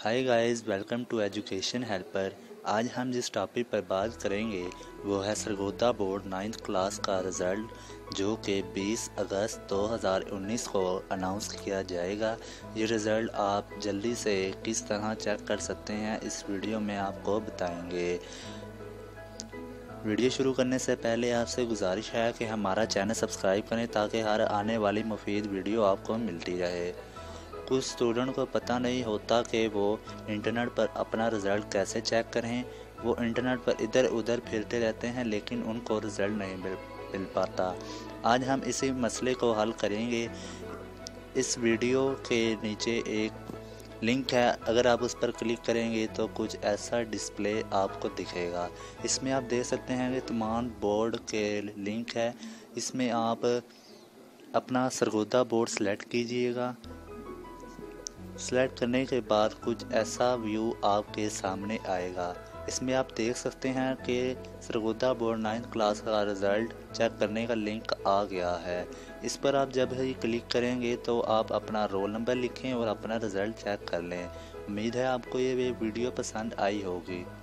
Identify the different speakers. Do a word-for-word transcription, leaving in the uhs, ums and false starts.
Speaker 1: Hi guys, welcome to education helper. आज हम जिस टॉपिक पर बात करेंगे वो है सरगोधा बोर्ड नाइन्थ क्लास का रिज़ल्ट, जो कि बीस अगस्त दो हज़ार उन्नीस को अनाउंस किया जाएगा। ये रिज़ल्ट आप जल्दी से किस तरह चेक कर सकते हैं, इस वीडियो में आपको बताएंगे। वीडियो शुरू करने से पहले आपसे गुजारिश है कि हमारा चैनल सब्सक्राइब करें ताकि हर आने वाली मुफीद वीडियो आपको मिलती रहे। कुछ स्टूडेंट को पता नहीं होता कि वो इंटरनेट पर अपना रिज़ल्ट कैसे चेक करें। वो इंटरनेट पर इधर उधर फिरते रहते हैं लेकिन उनको रिज़ल्ट नहीं मिल मिल पाता। आज हम इसी मसले को हल करेंगे। इस वीडियो के नीचे एक लिंक है, अगर आप उस पर क्लिक करेंगे तो कुछ ऐसा डिस्प्ले आपको दिखेगा। इसमें आप देख सकते हैं कि तमाम बोर्ड के लिंक है। इसमें आप अपना सरगोधा बोर्ड सेलेक्ट कीजिएगा। सेलेक्ट करने के बाद कुछ ऐसा व्यू आपके सामने आएगा। इसमें आप देख सकते हैं कि सरगोधा बोर्ड नाइन्थ क्लास का रिज़ल्ट चेक करने का लिंक आ गया है। इस पर आप जब ही क्लिक करेंगे तो आप अपना रोल नंबर लिखें और अपना रिज़ल्ट चेक कर लें। उम्मीद है आपको ये वीडियो पसंद आई होगी।